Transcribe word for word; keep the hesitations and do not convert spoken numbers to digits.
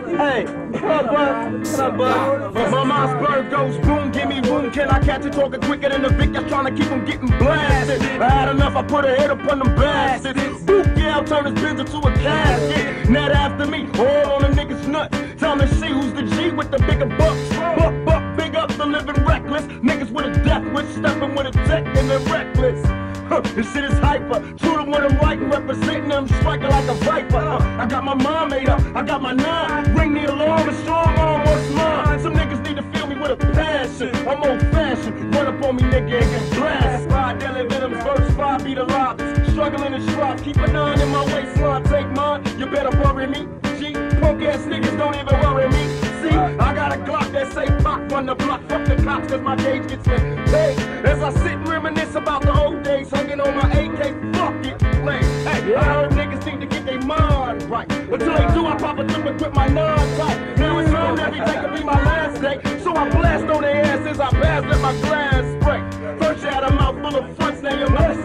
Hey, what up, bud? What up, bud? My mom's bird goes boom, give me room. Can I catch it talking quicker than the Vic? That's trying to keep them getting blasted. I had enough, I put a hit up on them bastards. Boop, yeah, I'll turn this bitch into a casket. Net after me, all on the niggas' nut. Tell me, see who's the G with the bigger bucks. Buck, buck, big up the living reckless. Niggas with a death wish, stepping with a tech and they're reckless. Huh, this shit is hyper. True to what I'm writing, representing them, striking like a viper. Uh, I got my mind made up, I got my nine. Ring the alarm, a strong arm, what's mine? Some niggas need to feel me with a passion. I'm old fashioned, run up on me, nigga, and get blasted. Five deadly venoms, verse five be the lobbies. Struggling in strife, keep a nine in my waistline, take mine. You better worry me, G. Punk ass niggas don't even worry me. See, I got a Glock that say pop on the block. Fuck the cops, cause my gauge gets paid. As I sit and reminisce about the old days, hugging on my A K, fuck it, play. Hey, I heard niggas need to get their mind right. Until they do, I pop a trip and quit my non-type. Now it's on, every day could be my last day. So I blast on their asses, I pass, let my glass break. First you had a mouth full of fronts, now your mouth